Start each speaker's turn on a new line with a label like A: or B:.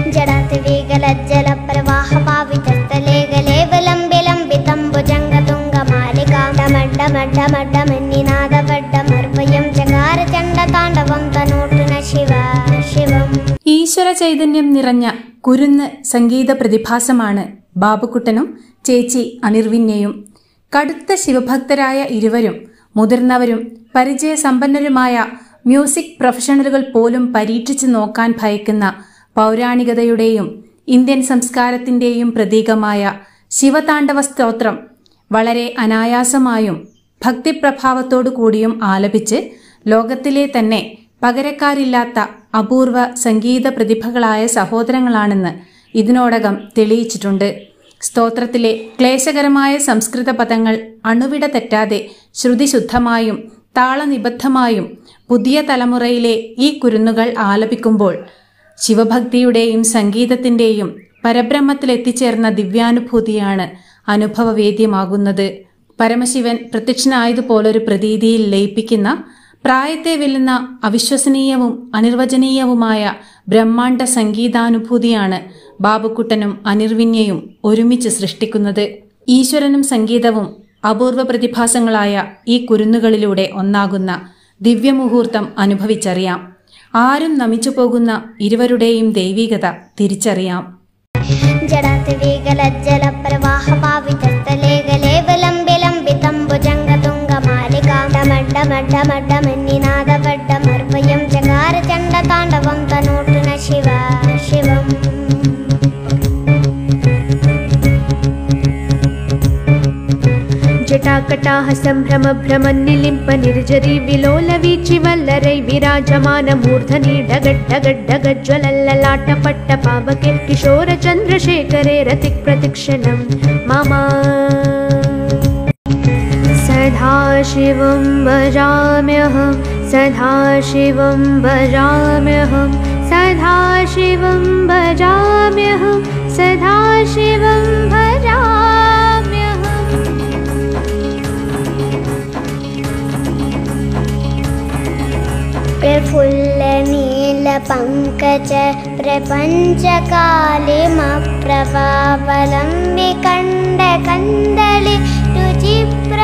A: ഈശ്വര ചൈതന്യം നിറഞ്ഞ കുരുന്ന് സംഗീത പ്രതിഭാസമാണ് ബാബുക്കുട്ടനും ചേച്ചി അനിർവിന്യയും. കടുത്ത ശിവഭക്തരായ ഇരുവരും മുതിർന്നവരും പരിചയസമ്പന്നരുമായ മ്യൂസിക് പ്രൊഫഷണലുകൾ പോലും പരീക്ഷിച്ചു നോക്കാൻ ഭയക്കുന്ന പൗരാണികതയുടെയും ഇന്ത്യൻ സംസ്കാരത്തിന്റെയും പ്രതീകമായ ശിവതാണ്ഡവ സ്തോത്രം വളരെ അനായാസമായും ഭക്തിപ്രഭാവത്തോടു കൂടിയും ആലപിച്ച് ലോകത്തിലെ തന്നെ പകരക്കാരില്ലാത്ത അപൂർവ സംഗീത പ്രതിഭകളായ സഹോദരങ്ങളാണെന്ന് ഇതിനോടകം തെളിയിച്ചിട്ടുണ്ട്. സ്തോത്രത്തിലെ ക്ലേശകരമായ സംസ്കൃത പദങ്ങൾ അണുവിട തെറ്റാതെ ശ്രുതിശുദ്ധമായും താളനിബദ്ധമായും പുതിയ തലമുറയിലെ ഈ കുരുന്നുകൾ ആലപിക്കുമ്പോൾ ശിവഭക്തിയുടെയും സംഗീതത്തിന്റെയും പരബ്രഹ്മത്തിലെത്തിച്ചേർന്ന ദിവ്യാനുഭൂതിയാണ് അനുഭവവേദ്യമാകുന്നത്. പരമശിവൻ പ്രത്യക്ഷനായതുപോലൊരു പ്രതീതിയിൽ ലയിപ്പിക്കുന്ന, പ്രായത്തെ വെല്ലുന്ന അവിശ്വസനീയവും അനിർവചനീയവുമായ ബ്രഹ്മാണ്ഡ സംഗീതാനുഭൂതിയാണ് ബാബുക്കുട്ടനും അനിർവിന്യയും ഒരുമിച്ച് സൃഷ്ടിക്കുന്നത്. ഈശ്വരനും സംഗീതവും അപൂർവ പ്രതിഭാസങ്ങളായ ഈ കുരുന്നുകളിലൂടെ ഒന്നാകുന്ന ദിവ്യമുഹൂർത്തം അനുഭവിച്ചറിയാം. ആരും നമിച്ചു പോകുന്ന ഇരുവരുടെയും ദൈവികത തിരിച്ചറിയാം.
B: जटाकटाह संभ्रम भ्रमन्निलिम्प निर्जरी विलोलवीचि वल्लरै विराजमान मूर्धनि डगड्डगड्डगज्ज्वलल्ललाटपट्ट पावके किशोर चन्द्रशेखरे रतिक् प्रतिक्षणं मम सदा शिवं भजाम्यहं सदा शिवं भजाम्यहं सदा शिवं भजाम्यहं सदा शिवं भजाम्यहम्.
C: प्रफुल्ल नील पंकज प्रपंच कालिम प्रभावलंबि कंड कंदलि रुचि